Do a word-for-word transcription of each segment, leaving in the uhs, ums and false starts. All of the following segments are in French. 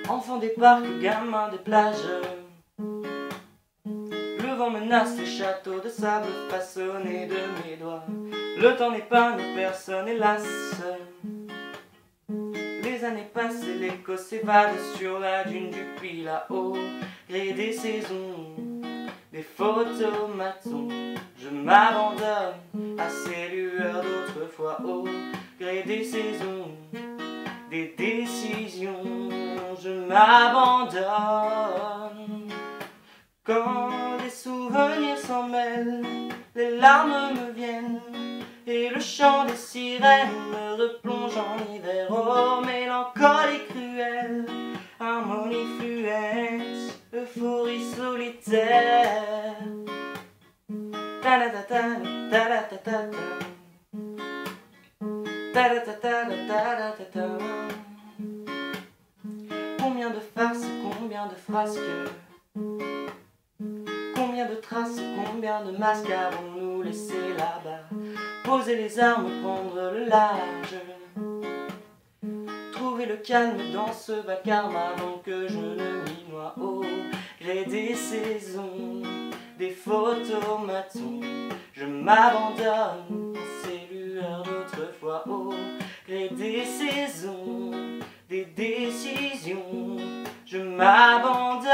Enfants des parcs, gamins des plages, le vent menace les châteaux de sable façonnés de mes doigts. Le temps n'épargne personne, hélas. Les années passent et l'écho s'évade sur la dune du puits là-haut. Gré des saisons, des photomatons, je m'abandonne à ces lueurs d'autrefois. Au gré des saisons, des décisions, je m'abandonne. Quand les souvenirs s'en mêlent, les larmes me viennent, et le chant des sirènes me replonge en hiver. Oh, mélancolie cruelle, harmonie fluette, euphorie solitaire. Ta ta ta ta ta ta ta ta ta ta ta ta ta. Combien de farces, combien de frasques, combien de traces, combien de masques avons-nous laissé là-bas? Poser les armes, prendre le large, trouver le calme dans ce vacarme avant que je ne m'y noie. Au gré des saisons, des photomatons, je m'abandonne à ces lueurs d'autrefois. Au gré des saisons, des décisions, je m'abandonne.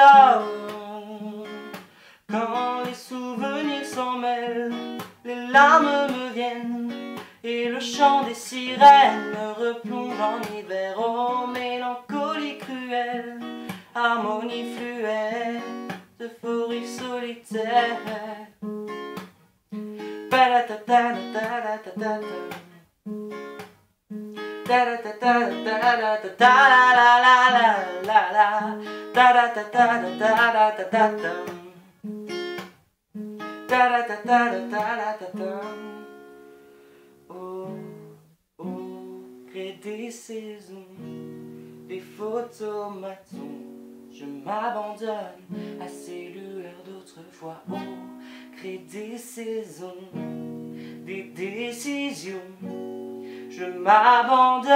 Quand les souvenirs s'en mêlent, les larmes me viennent, et le chant des sirènes me replonge en hiver. Oh, mélancolie cruelle, harmonie fluette, euphorie solitaire. Au, au gré des saisons, des photomatons, je m'abandonne à ces lueurs d'autrefois. Au gré des saisons, des décisions, je m'abandonne.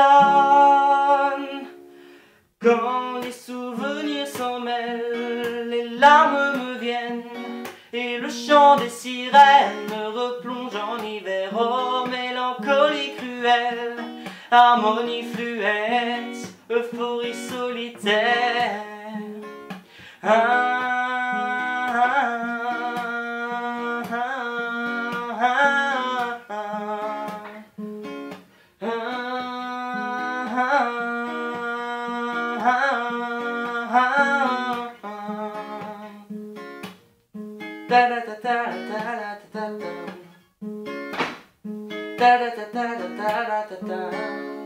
Quand les souvenirs s'en mêlent, les larmes me viennent, et le chant des sirènes me replonge en hiver. Oh, mélancolie cruelle, harmonie fluette, euphorie solitaire. Ah, ah, ah, ah, ah, ah. Ta ta ta ta ta ta ta ta ta ta ta ta ta ta ta.